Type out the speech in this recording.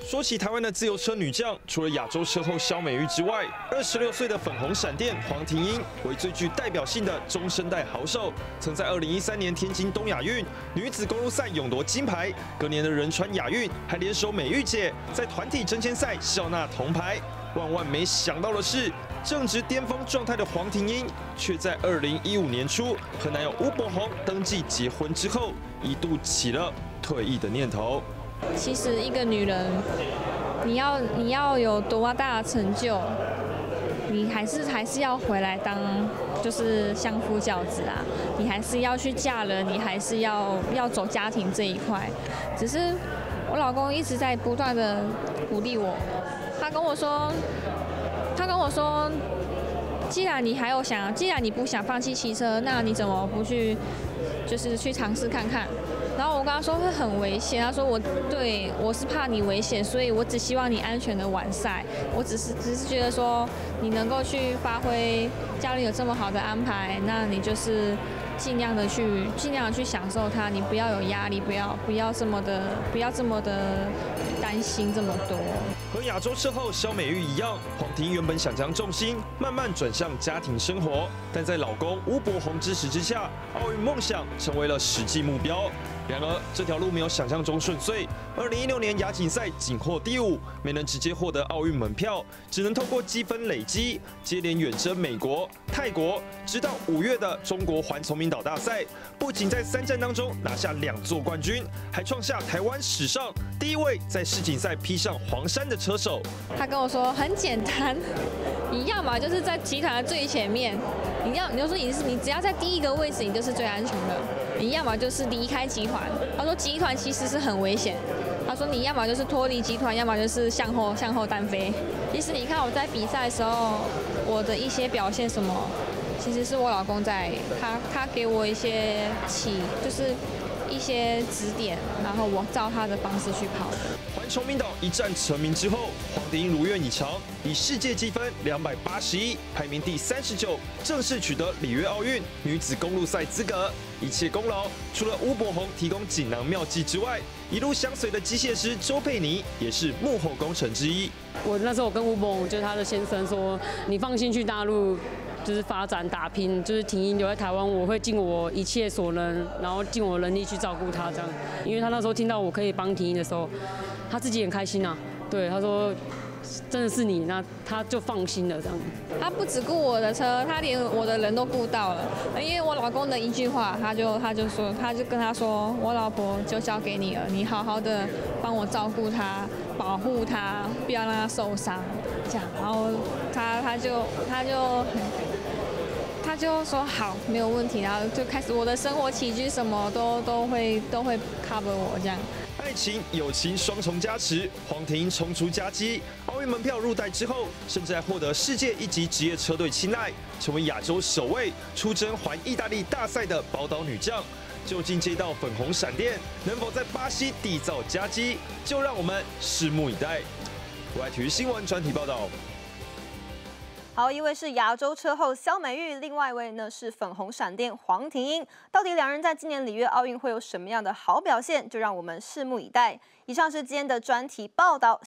说起台湾的自由车女将，除了亚洲车后萧美玉之外，26岁的粉红闪电黄庭英为最具代表性的中生代好手，曾在2013年天津东亚运女子公路赛勇夺金牌，隔年的仁川亚运还联手美玉姐在团体争先赛笑纳铜牌。万万没想到的是，正值巅峰状态的黄庭英，却在2015年初和男友吴伯宏登记结婚之后，一度起了退役的念头。 其实一个女人，你要有多大的成就，你还是要回来当就是相夫教子啊，你还是要去嫁人，你还是要走家庭这一块。只是我老公一直在不断的鼓励我，他跟我说，既然你不想放弃骑车，那你怎么不去去尝试看看？ 然后我跟他说会很危险，他说我是怕你危险，所以我只希望你安全的完赛。我只是觉得说你能够去发挥，教练有这么好的安排，那你就是尽量的去享受它，你不要有压力，不要这么的担心这么多。 和亚洲车后萧美玉一样，黄庭原本想将重心慢慢转向家庭生活，但在老公吴伯宏支持之下，奥运梦想成为了实际目标。然而，这条路没有想象中顺遂。2016年亚锦赛仅获第5，没能直接获得奥运门票，只能透过积分累积，接连远征美国、泰国，直到5月的中国环崇明岛大赛，不仅在3站当中拿下2座冠军，还创下台湾史上第1位在世锦赛披上黄衫的车手。 他跟我说很简单，你要嘛就是在集团的最前面，你就说你只要在第1个位置，你就是最安全的。你要么就是离开集团。他说集团其实是很危险。他说你要么就是脱离集团，要么就是向后单飞。其实你看我在比赛的时候，我的一些表现什么，其实是我老公他给我一些就是一些指点，然后我照他的方式去跑的。 环崇明岛一战成名之后，黄庭英如愿以偿，以世界积分281，排名第39，正式取得里约奥运女子公路赛资格。一切功劳除了吴伯宏提供锦囊妙计之外，一路相随的机械师周佩妮也是幕后功臣之一。 我那时候我跟吴伯宏就是他的先生说，你放心去大陆。 就是发展打拼，就是庭英留在台湾，我会尽我一切所能，然后尽我能力去照顾他这样。因为他那时候听到我可以帮庭英的时候，他自己很开心啊。对，他说真的是你，那他就放心了这样。 他不只顾我的车，他连我的人都顾到了。因为我老公的一句话，他就跟他说，我老婆就交给你了，你好好的帮我照顾她，保护她，不要让她受伤。这样，然后他就说好，没有问题，然后就开始我的生活起居什么都会 cover 我这样。 爱情、友情双重加持，黄庭英冲出佳绩，奥运门票入袋之后，甚至还获得世界1级职业车队青睐，成为亚洲首位出征环意大利大赛的宝岛女将。究竟这道粉红闪电能否在巴西缔造佳绩？就让我们拭目以待。国外体育新闻专题报道。 好，一位是亚洲车后萧美玉，另外一位呢是粉红闪电黄庭英。到底两人在今年里约奥运会有什么样的好表现？就让我们拭目以待。以上是今天的专题报道。